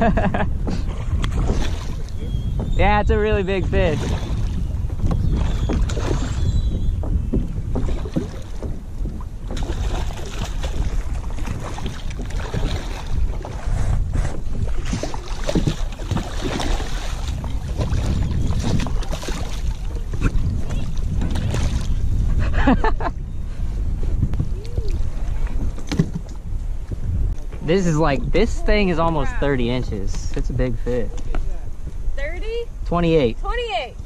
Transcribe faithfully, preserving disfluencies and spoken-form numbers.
Yeah, it's a really big fish. This is like, this thing is almost thirty inches. It's a big fish. thirty? twenty-eight. twenty-eight.